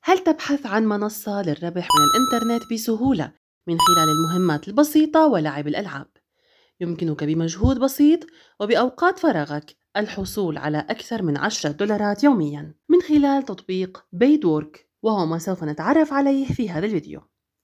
هل تبحث عن منصة للربح من الإنترنت بسهولة من خلال المهمات البسيطة ولعب الألعاب؟ يمكنك بمجهود بسيط وبأوقات فراغك الحصول على أكثر من 10 دولارات يومياً من خلال تطبيق بيدورك، وهو ما سوف نتعرف عليه في هذا الفيديو.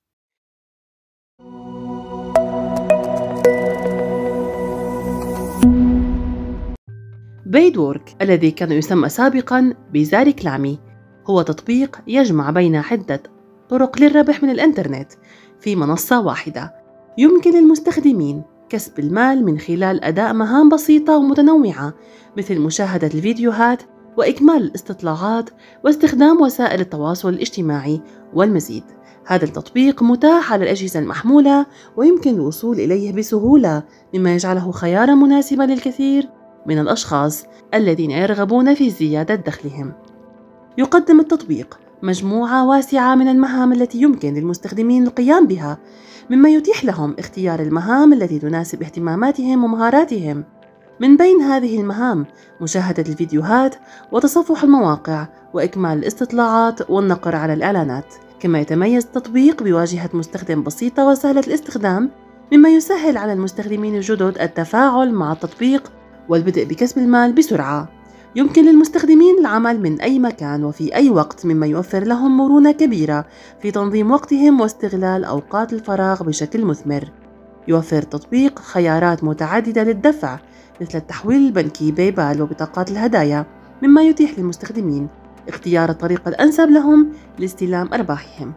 بيدورك الذي كان يسمى سابقاً بزاري كلامي هو تطبيق يجمع بين عدة طرق للربح من الإنترنت في منصة واحدة. يمكن للمستخدمين كسب المال من خلال أداء مهام بسيطة ومتنوعة، مثل مشاهدة الفيديوهات وإكمال الاستطلاعات واستخدام وسائل التواصل الاجتماعي والمزيد. هذا التطبيق متاح على الأجهزة المحمولة ويمكن الوصول إليه بسهولة، مما يجعله خياراً مناسباً للكثير من الأشخاص الذين يرغبون في زيادة دخلهم. يقدم التطبيق مجموعة واسعة من المهام التي يمكن للمستخدمين القيام بها، مما يتيح لهم اختيار المهام التي تناسب اهتماماتهم ومهاراتهم. من بين هذه المهام مشاهدة الفيديوهات وتصفح المواقع وإكمال الاستطلاعات والنقر على الإعلانات. كما يتميز التطبيق بواجهة مستخدم بسيطة وسهلة الاستخدام، مما يسهل على المستخدمين الجدد التفاعل مع التطبيق والبدء بكسب المال بسرعة. يمكن للمستخدمين العمل من أي مكان وفي أي وقت، مما يوفر لهم مرونة كبيرة في تنظيم وقتهم واستغلال أوقات الفراغ بشكل مثمر. يوفر التطبيق خيارات متعددة للدفع، مثل التحويل البنكي باي بال وبطاقات الهدايا، مما يتيح للمستخدمين اختيار الطريقة الأنسب لهم لاستلام أرباحهم.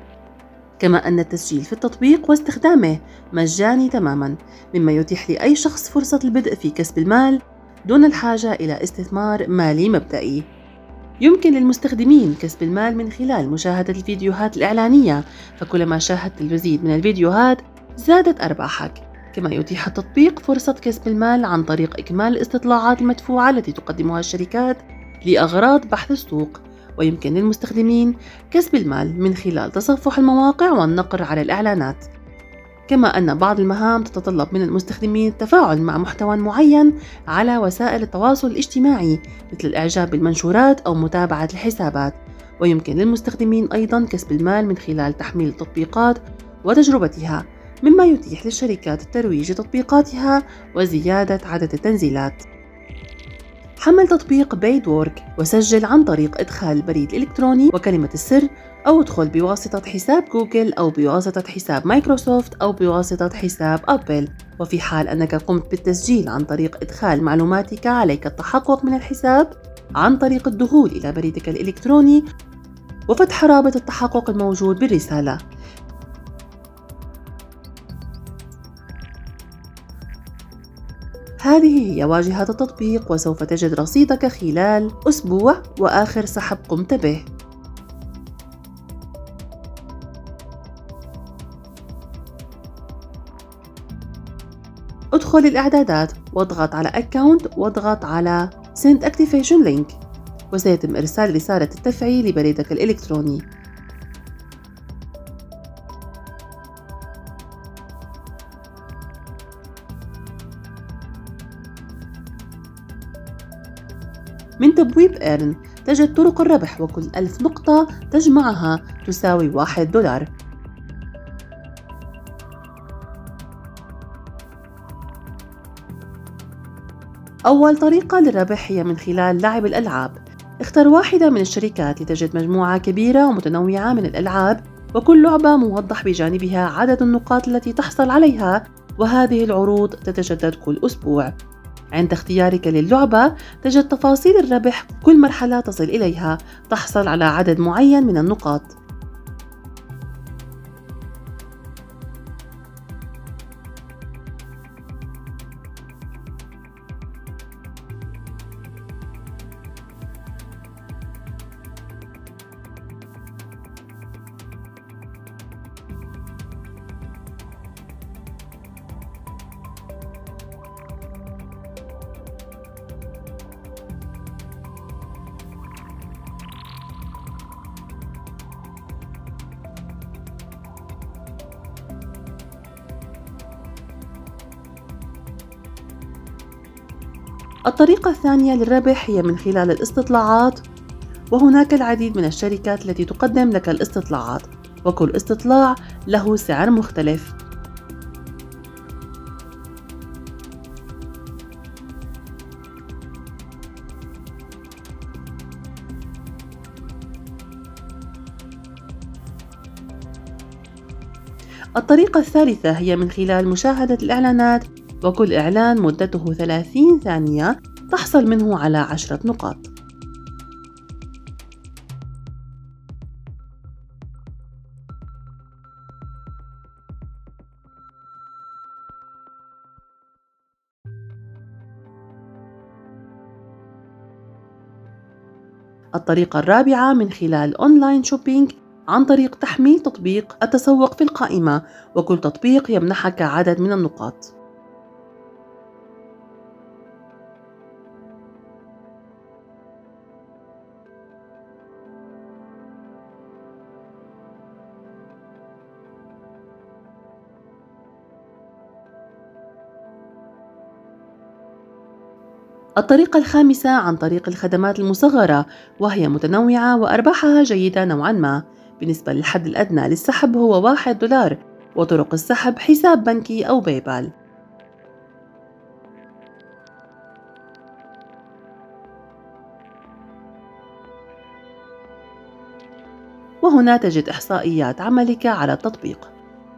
كما أن التسجيل في التطبيق واستخدامه مجاني تماما، مما يتيح لأي شخص فرصة البدء في كسب المال دون الحاجة إلى استثمار مالي مبدئي. يمكن للمستخدمين كسب المال من خلال مشاهدة الفيديوهات الإعلانية، فكلما شاهدت المزيد من الفيديوهات زادت أرباحك. كما يتيح التطبيق فرصة كسب المال عن طريق إكمال الاستطلاعات المدفوعة التي تقدمها الشركات لأغراض بحث السوق. ويمكن للمستخدمين كسب المال من خلال تصفح المواقع والنقر على الإعلانات. كما أن بعض المهام تتطلب من المستخدمين التفاعل مع محتوى معين على وسائل التواصل الاجتماعي، مثل الإعجاب بالمنشورات أو متابعة الحسابات. ويمكن للمستخدمين أيضاً كسب المال من خلال تحميل التطبيقات وتجربتها، مما يتيح للشركات الترويج لتطبيقاتها وزيادة عدد التنزيلات. حمل تطبيق بيدورك وسجل عن طريق إدخال البريد الإلكتروني وكلمة السر، أو ادخل بواسطة حساب جوجل أو بواسطة حساب مايكروسوفت أو بواسطة حساب أبل. وفي حال أنك قمت بالتسجيل عن طريق إدخال معلوماتك، عليك التحقق من الحساب عن طريق الدخول إلى بريدك الإلكتروني وفتح رابط التحقق الموجود بالرسالة. هذه هي واجهة التطبيق، وسوف تجد رصيدك خلال أسبوع وآخر سحب قمت به. ادخل الإعدادات واضغط على Account واضغط على Send Activation Link، وسيتم إرسال رسالة التفعيل لبريدك الإلكتروني. من تبويب إيرن تجد طرق الربح، وكل 1000 نقطة تجمعها تساوي 1 دولار. أول طريقة للربح هي من خلال لعب الألعاب. اختر واحدة من الشركات لتجد مجموعة كبيرة ومتنوعة من الألعاب، وكل لعبة موضح بجانبها عدد النقاط التي تحصل عليها، وهذه العروض تتجدد كل أسبوع. عند اختيارك للعبة تجد تفاصيل الربح، كل مرحلة تصل إليها تحصل على عدد معين من النقاط. الطريقة الثانية للربح هي من خلال الاستطلاعات وهناك العديد من الشركات التي تقدم لك الاستطلاعات، وكل استطلاع له سعر مختلف. الطريقة الثالثة هي من خلال مشاهدة الإعلانات، وكل إعلان مدته 30 ثانية تحصل منه على 10 نقاط. الطريقة الرابعة من خلال أونلاين شوبينج عن طريق تحميل تطبيق التسوق في القائمة، وكل تطبيق يمنحك عدد من النقاط. الطريقة الخامسة عن طريق الخدمات المصغرة، وهي متنوعة وأرباحها جيدة نوعا ما. بالنسبة للحد الأدنى للسحب هو $1، وطرق السحب حساب بنكي أو بايبال. وهنا تجد إحصائيات عملك على التطبيق.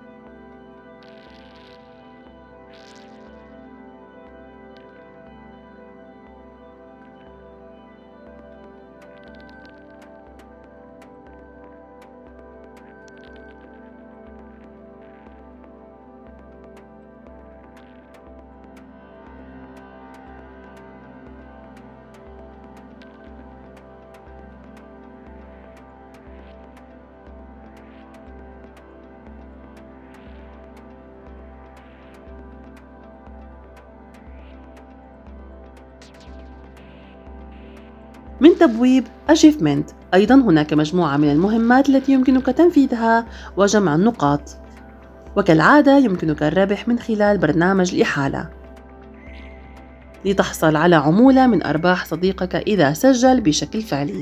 من تبويب Achievement، أيضا هناك مجموعة من المهمات التي يمكنك تنفيذها وجمع النقاط، وكالعادة يمكنك الربح من خلال برنامج الإحالة لتحصل على عمولة من أرباح صديقك إذا سجل بشكل فعلي.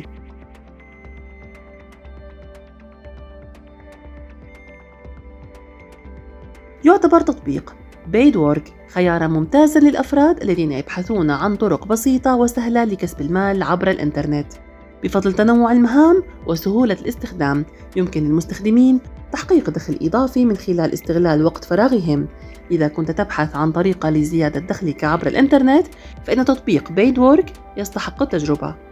يعتبر تطبيق Paidwork خيارا ممتازا للأفراد الذين يبحثون عن طرق بسيطة وسهلة لكسب المال عبر الإنترنت. بفضل تنوع المهام وسهولة الاستخدام، يمكن للمستخدمين تحقيق دخل إضافي من خلال استغلال وقت فراغهم. إذا كنت تبحث عن طريقة لزيادة دخلك عبر الإنترنت، فإن تطبيق Paidwork يستحق التجربة.